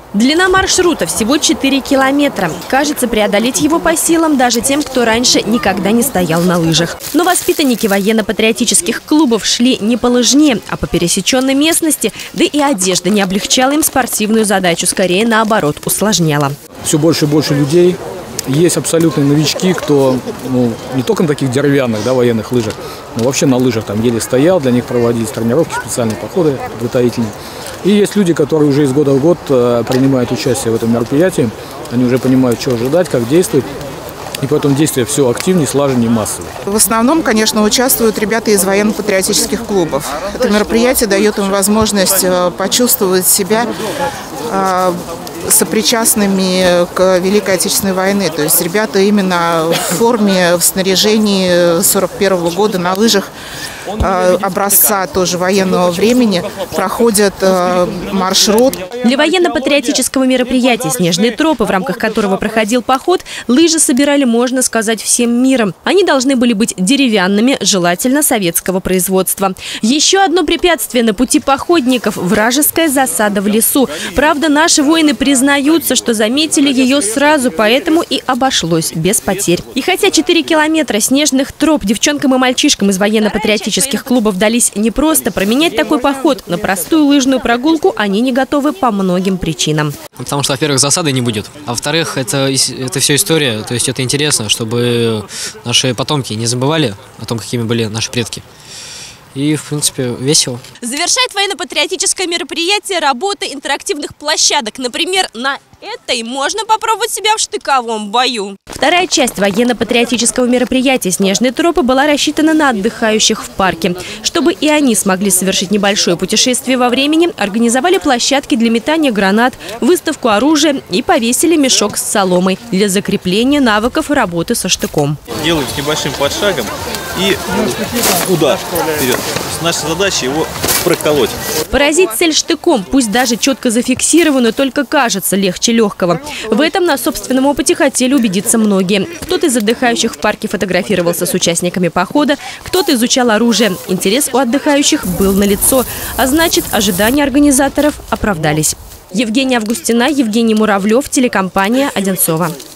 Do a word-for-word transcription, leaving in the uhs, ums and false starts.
Длина маршрута всего четыре километра. Кажется, преодолеть его по силам даже тем, кто раньше никогда не стоял на лыжах. Но воспитанники военно-патриотических клубов шли не по лыжне, а по пересеченной местности, да и одежда не облегчала им спортивную задачу, скорее наоборот, усложняла. Все больше и больше людей. Есть абсолютные новички, кто ну, не только на таких деревянных, да, военных лыжах, но вообще на лыжах там еле стоял, для них проводились тренировки, специальные походы подготовительные. И есть люди, которые уже из года в год принимают участие в этом мероприятии, они уже понимают, что ожидать, как действовать. И поэтому действия все активнее, слаженнее, массовые. В основном, конечно, участвуют ребята из военно-патриотических клубов. Это мероприятие дает им возможность почувствовать себя сопричастными к Великой Отечественной войне. То есть ребята именно в форме, в снаряжении сорок первого года на лыжах образца тоже военного времени проходят маршрут. Для военно-патриотического мероприятия «Снежные тропы», в рамках которого проходил поход, лыжи собирали, можно сказать, всем миром. Они должны были быть деревянными, желательно советского производства. Еще одно препятствие на пути походников – вражеская засада в лесу. Правда, наши воины признаются, что заметили ее сразу, поэтому и обошлось без потерь. И хотя четыре километра снежных троп девчонкам и мальчишкам из военно-патриотических клубов дались непросто, променять такой поход на простую лыжную прогулку они не готовы по многим причинам. Потому что, во-первых, засады не будет, а во-вторых, это, это все история, то есть это интересно, чтобы наши потомки не забывали о том, какими были наши предки. И, в принципе, весело. Завершает военно-патриотическое мероприятие работа интерактивных площадок. Например, на этой можно попробовать себя в штыковом бою. Вторая часть военно-патриотического мероприятия «Снежные тропы» была рассчитана на отдыхающих в парке. Чтобы и они смогли совершить небольшое путешествие во времени, организовали площадки для метания гранат, выставку оружия и повесили мешок с соломой для закрепления навыков работы со штыком. Делаем с небольшим подшагом и удар вперед. Наша задача его проколоть. Поразить цель штыком, пусть даже четко зафиксированную, только кажется легче легкого. В этом на собственном опыте хотели убедиться многие. Кто-то из отдыхающих в парке фотографировался с участниками похода, кто-то изучал оружие. Интерес у отдыхающих был налицо, а значит, ожидания организаторов оправдались. Евгения Августина, Евгений Муравлев, телекомпания «Одинцово».